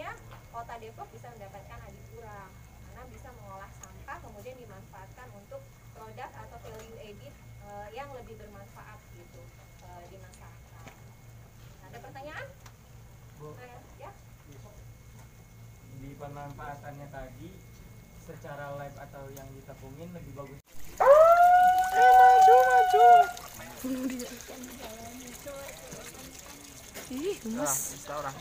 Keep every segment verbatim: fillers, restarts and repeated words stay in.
Makanya Kota Depok bisa mendapatkan adipura karena bisa mengolah sampah kemudian dimanfaatkan untuk produk atau value added uh, yang lebih bermanfaat gitu uh, di masyarakat. Ada pertanyaan? Bu, nah, ya? Di pemanfaatannya tadi secara live atau yang ditepungin lebih bagus. Eh maju maju. Ih, gemes. Orang.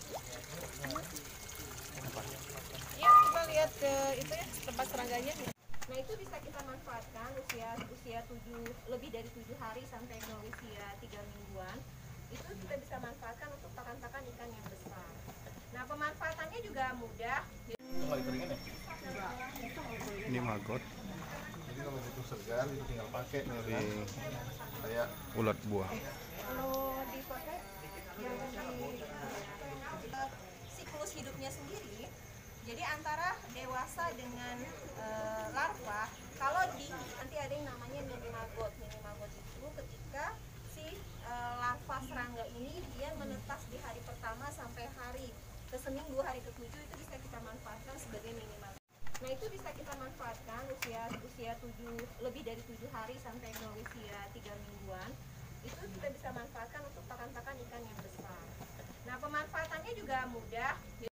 Ya, kita lihat ke itu ya tempat serangganya. Nah, itu bisa kita manfaatkan usia usia tujuh lebih dari tujuh hari sampai ke usia tiga mingguan. Itu kita bisa manfaatkan untuk pakan-pakan ikan yang besar. Nah, pemanfaatannya juga mudah. Ini maggot. Jadi kalau butuh segar itu tinggal pakai Dari kayak ulat buah. Kalau dipakai yang di siklus hidupnya sendiri. Jadi antara dewasa dengan e, larva, kalau di nanti ada yang namanya mini maggot. Mini maggot itu ketika si e, larva serangga ini dia menetas di hari pertama sampai hari ke seminggu, hari ketujuh itu bisa kita manfaatkan sebagai mini maggot. Nah, itu bisa kita manfaatkan usia usia tujuh lebih dari tujuh hari sampai ke usia tiga mingguan. Itu kita bisa manfaatkan untuk pakan-pakan ikan yang besar. Nah, pemanfaatannya juga mudah.